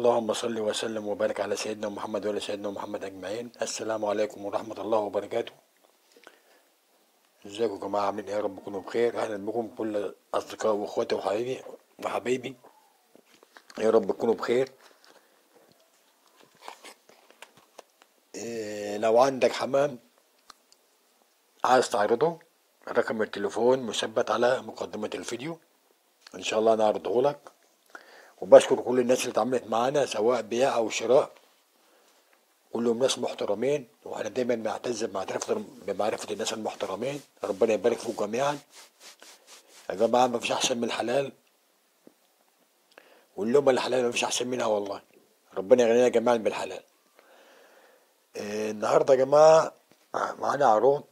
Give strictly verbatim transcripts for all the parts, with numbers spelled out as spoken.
اللهم صل وسلم وبارك على سيدنا محمد وعلى سيدنا محمد أجمعين. السلام عليكم ورحمة الله وبركاته. ازيكم يا جماعة؟ عاملين ايه؟ يا رب تكونوا بخير. أهلا بكم كل أصدقائي وإخواتي وحبايبي وحبايبي، يا رب تكونوا بخير. إيه لو عندك حمام عايز تعرضه، رقم التليفون مثبت على مقدمة الفيديو، إن شاء الله نعرضه لك. وبشكر كل الناس اللي اتعاملت معانا سواء بيع أو شراء، كلهم ناس محترمين، واحنا دايما بنعتز بمعرفة بمعرفة الناس المحترمين. ربنا يبارك فيكم جميعا يا جماعة. مفيش أحسن من الحلال، واللقمة الحلال مفيش أحسن منها والله. ربنا يغنينا جميعا بالحلال. إيه النهاردة يا جماعة معانا عروض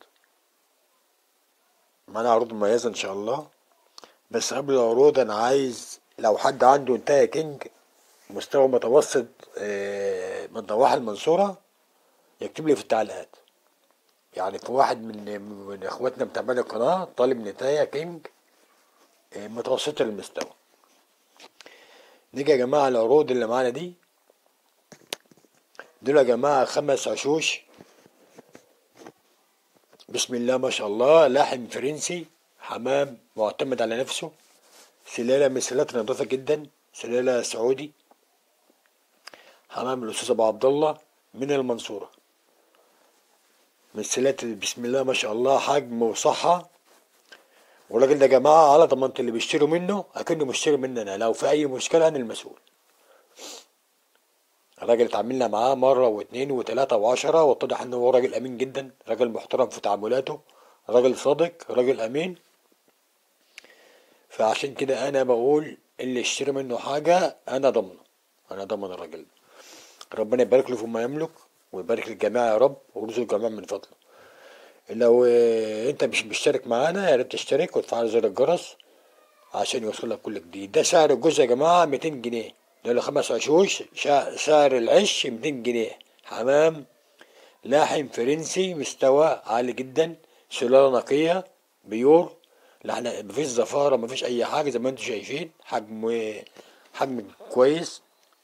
معانا عروض مميزة إن شاء الله. بس قبل العروض أنا عايز لو حد عنده انتهى كينج مستوى متوسط إيه من ضواحي المنصورة يكتب لي في التعليقات. يعني في واحد من من اخواتنا متابعين القناة طالب نتاية كينج إيه متوسطة المستوى. نيجي يا جماعة العروض اللي معانا دي، دول يا جماعة خمس عشوش بسم الله ما شاء الله، لاحم فرنسي، حمام معتمد على نفسه، سلالة من سلالات نظيفة جدا، سلالة سعودي، حمام الأستاذ أبو عبد الله من المنصورة، من سلالات بسم الله ما شاء الله، حجم وصحة. والراجل ده يا جماعة على ضمانة اللي بيشتروا منه أكنه مشتري مننا، لو في أي مشكلة أنا المسؤول. الراجل اتعاملنا معاه مرة واتنين وتلاتة وعشرة، واتضح إنه هو راجل أمين جدا، راجل محترم في تعاملاته، راجل صادق، راجل أمين. فعشان كده أنا بقول اللي يشتري منه حاجة أنا ضمنه، أنا ضمن الراجل ده. ربنا يبارك له فيما يملك، ويبارك للجميع يا رب، ويرزق الجميع من فضله. لو آه، انت مش مشترك معانا يا ريت تشترك وتفعل زر الجرس عشان يوصلك كل جديد. ده سعر الجزء يا جماعة ميتين جنيه، ده له خمس عشوش. شا- سعر العش ميتين جنيه. حمام لاحم فرنسي مستوى عالي جدا، سلالة نقية بيور، لا احنا مفيش زفارة مفيش أي حاجة، زي ما انتم شايفين حجم حجم كويس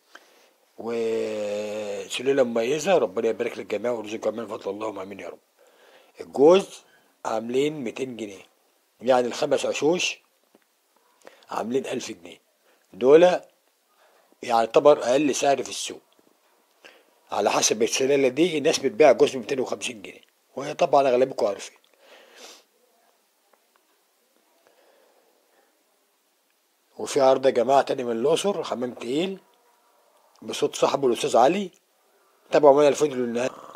وسلالة مميزة. ربنا يبارك للجميع ويرزق الجميع من فضل اللهم آمين يا رب. الجوز عاملين ميتين جنيه، يعني الخمس عشوش عاملين ألف جنيه. دول يعني يعتبر أقل سعر في السوق. على حسب السلالة دي الناس بتبيع جوز ب ميتين وخمسين جنيه، وهي طبعا أغلبكم عارفين. وفي عرض يا جماعة تاني من الأقصر، حمام تقيل بصوت صاحبه الأستاذ علي. تابعوا معايا الفيديو للنهاية.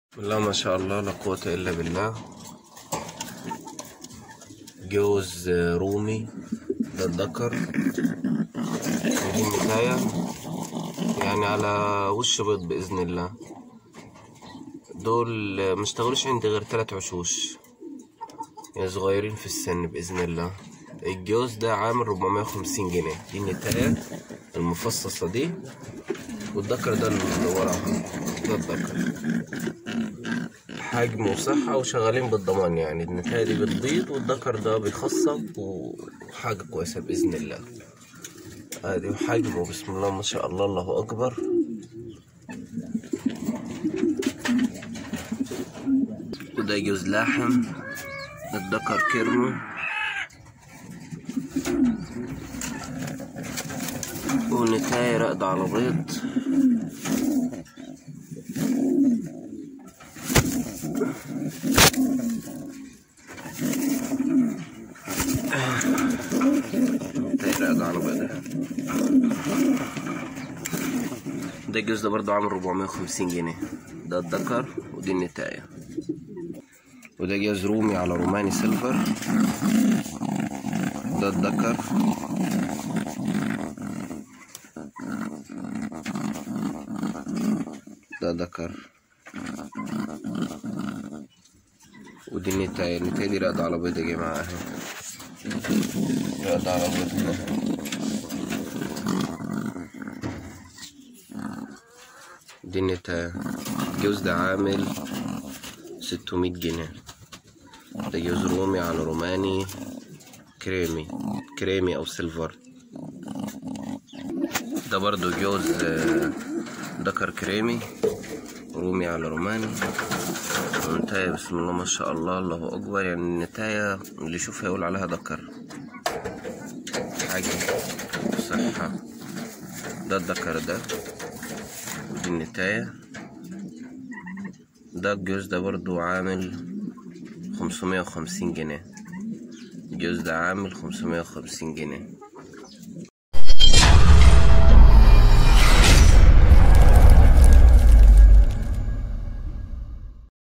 بسم الله ما شاء الله لا قوة إلا بالله. جوز رومي ده الذكر، ودي النتاية يعني على وش بيض بإذن الله. دول مشتغلوش عندي غير تلات عشوش يعني صغيرين في السن بإذن الله. الجوز ده عامل ربعمية وخمسين جنيه. دي النتاية المفصصة دي، والذكر ده اللي وراها ده الذكر. حجم وصحة وشغالين بالضمان يعني. النتاية دي بتبيض والذكر ده بيخصب وحاجة كويسة بإذن الله. ادي حجمه بسم الله ما شاء الله الله أكبر. وده جوز لاحم، الذكر كرمه، والنتاية راقدة على بيض. راقدة على بيض. ده الجوز ده برضه عامل ربعمية وخمسين جنيه. ده الذكر ودي النتاية. وده جوز رومي على روماني سيلفر. ده الذكر. ده ذكر ودي النتاية. النتاية دي راقدة على بيض يا جماعة اهي. راقدة على بيض. دي النتاية. الجوز ده عامل ستمية جنيه. ده جوز رومي على روماني كريمي كريمي او سيلفر. ده برضو جوز ذكر كريمي رومي على روماني. والنتاية بسم الله ما شاء الله الله اكبر يعني. النتاية اللي يشوفها يقول عليها ذكر. حاجة صحة. ده الذكر ده ودي النتاية. ده الجوز ده برضو عامل خمسمية وخمسين جنيه. الجوز ده عامل خمسمية وخمسين جنيه.